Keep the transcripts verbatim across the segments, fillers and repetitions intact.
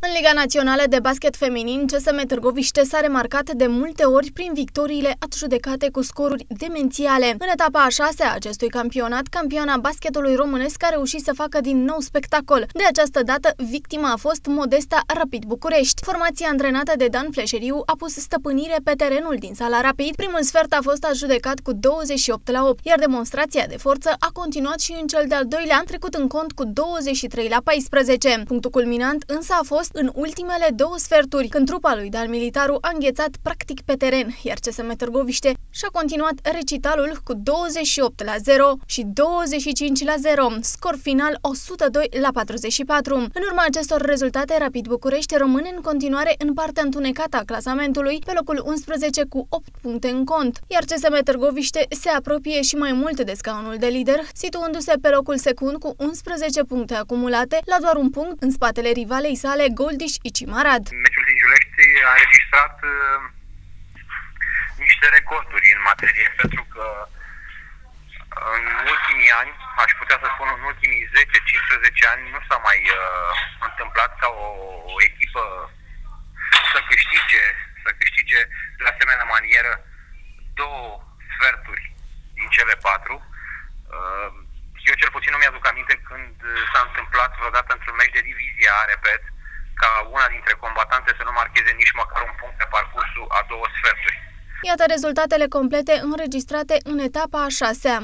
În Liga Națională de Basket Feminin, C S M Târgoviște s-a remarcat de multe ori prin victoriile adjudecate cu scoruri demențiale. În etapa a șasea a acestui campionat, campioana basketului românesc a reușit să facă din nou spectacol. De această dată, victima a fost Modesta Rapid București. Formația antrenată de Dan Fleșeriu a pus stăpânire pe terenul din sala Rapid. Primul sfert a fost adjudecat cu douăzeci și opt la opt, iar demonstrația de forță a continuat și în cel de-al doilea an, trecut în cont cu douăzeci și trei la paisprezece. Punctul culminant însă a fost în ultimele două sferturi, când trupa lui Dan Militaru a înghețat practic pe teren, iar C S M Târgoviște și-a continuat recitalul cu douăzeci și opt la zero și douăzeci și cinci la zero, scor final o sută doi la patruzeci și patru. În urma acestor rezultate, Rapid București rămâne în continuare în partea întunecată a clasamentului, pe locul unsprezece cu opt puncte în cont, iar C S M Târgoviște se apropie și mai mult de scaunul de lider, situându-se pe locul secund cu unsprezece puncte acumulate, la doar un punct în spatele rivalei sale Goldiș Icimarad. Meciul din Giulești a înregistrat uh, niște recorduri în materie, pentru că în ultimii ani, aș putea să spun în ultimii zece cincisprezece ani, nu s-a mai uh, întâmplat ca o, o echipă să câștige, să câștige de asemenea manieră două sferturi din cele patru. Uh, eu cel puțin nu mi-aduc aminte când s-a întâmplat vreodată într-un meci de divizie A, repet, ca una dintre combatante să nu marcheze nici măcar un punct pe parcursul a două sferturi. Iată rezultatele complete înregistrate în etapa a șasea.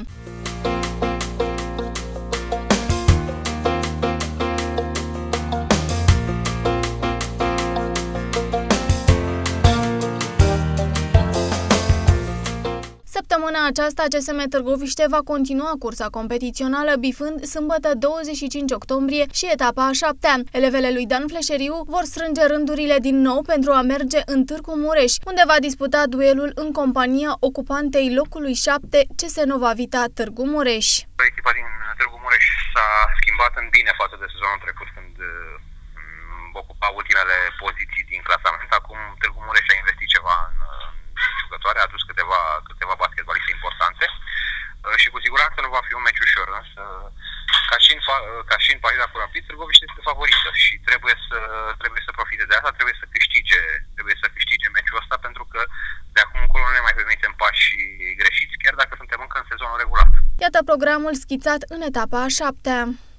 Săptămâna aceasta, C S M Târgoviște va continua cursa competițională, bifând sâmbătă douăzeci și cinci octombrie și etapa a șaptea. Elevele lui Dan Fleșeriu vor strânge rândurile din nou pentru a merge în Târgu Mureș, unde va disputa duelul în compania ocupantei locului șapte, C S Nova Vita Târgu Mureș. Echipa din Târgu Mureș s-a schimbat în bine față de sezonul trecut, când ocupa ultimele poziții din clasament. Acum Târgu Mureș a investit ceva în jucătoare, a adus câteva, câteva basketbaliste importante și cu siguranță nu va fi un meci ușor, însă ca și în, ca și în partida cu Rapid, Târgoviște este favorită și trebuie să, trebuie să profite de asta, trebuie să câștige, trebuie să câștige meciul ăsta, pentru că de acum încolo nu ne mai permitem pași greșiți, chiar dacă suntem încă în sezonul regulat. Iată programul schițat în etapa a șaptea.